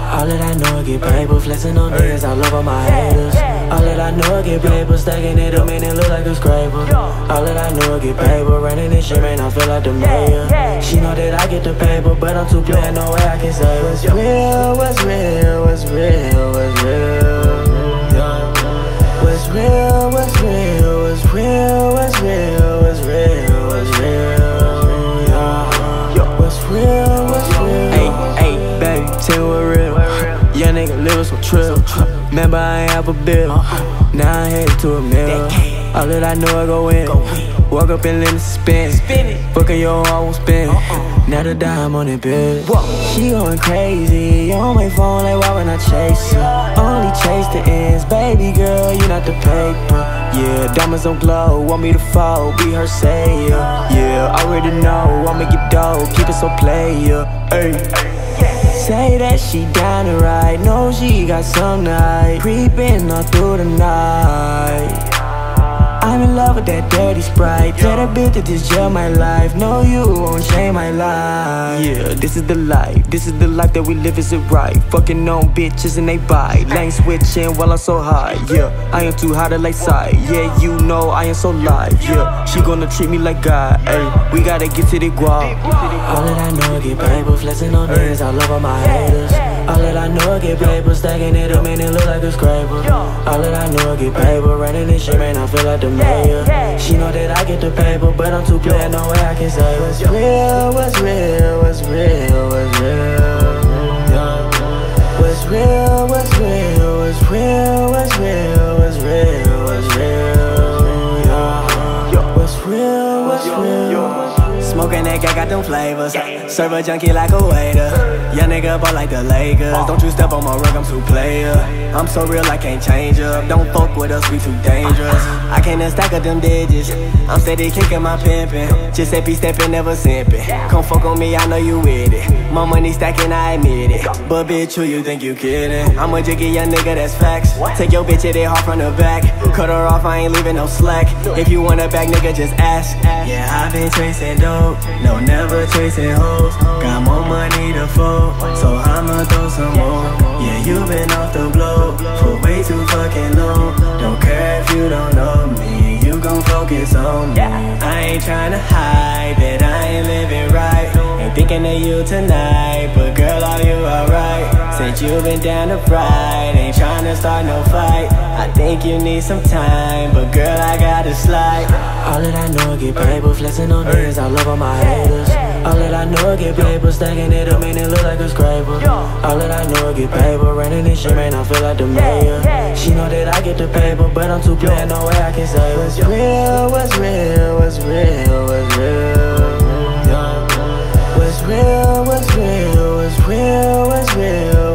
All that I know is get paper, flexing on niggas all over my haters. All that I know is get paper, stacking it up, man, it look like a scraper. All that I know is get paper, running this shit, man, I feel like the mayor. She know that I get the paper, but I'm too playin', no way I can say what's real, what's real, what's real, what's real. What's real, what's real, what's real, what's real, what's real, what's real, yeah. What's real, what's real. Hey, baby, tell me what real. Young nigga living so trill. Remember I ain't have a bill. Now I headed to a mill. All that I know I go in. Walk up and let it spin. Fuckin' your heart won't spin. Now the dime on it, bitch. She going crazy on my phone, like why when I chase her? Only chase the ends, baby girl, you not the paper. Yeah, diamonds don't glow, want me to fall, be her savior. Yeah, already know, want me get dough, keep it so player. Ay. Say that she down to ride, know she got some night, creeping all through the night. I'm in love with that dirty Sprite. Tell that bitch that this jail my life. No, you won't change my life. Yeah, this is the life that we live, is it right? Fucking on bitches and they buy. Lane switching while I'm so high. Yeah, I am too high to lay side. Yeah, you know I am so live. Yeah, she gonna treat me like God. Ayy, we gotta get to the guap. All that I know is get paper, flexing on niggas all over my haters. All that I know is get paper, stacking it up, man, it look like a scraper. All that I know is get paper, running this shit, man, I feel like the mayor. She know that I get the paper, but I'm too playin', no way I can say what's real, what's real, what's real, what's real. What's real, what's real, what's real, what's real, what's real, what's real. What's real, what's real. Smoking that guy got them flavors. Serve a junkie like a waiter. Young nigga ball like the Lakers. Don't you step on my rug, I'm too player. I'm so real, I can't change up. Don't fuck with us, we too dangerous. I can't stack up them digits. I'm steady kicking my pimpin'. Just be steppin', never simpin'. Come fuck on me, I know you with it. My money stacking, I admit it. But bitch, who you think you kidding? I'm a jiggy young nigga, that's facts. Take your bitch, hit it hard from the back. Cut her off, I ain't leaving no slack. If you want a back, nigga, just ask. Yeah, I've been chasing dope, no, never chasing hoes. Got more money to fold, so I'ma throw some more. Yeah, you been off the blow for way too fucking long. Don't care if you don't know me, you gon' focus on me. I ain't tryna hide that I ain't living right. Ain't thinking of you tonight, but girl, are you alright? Since you been down to ride, ain't tryna start no fight. I think you need some time, but girl, I gotta slide. All that I know is get paper, flexing on niggas all over my haters. All that I know is get paper, stacking it up, man, it look like a scraper. All that I know is get paper, running this shit, man, I feel like the mayor. She know that I get the paper, but I'm too playin', no way I can say what's real, what's real, what's real, what's real. What's real, what's real, what's real, what's real.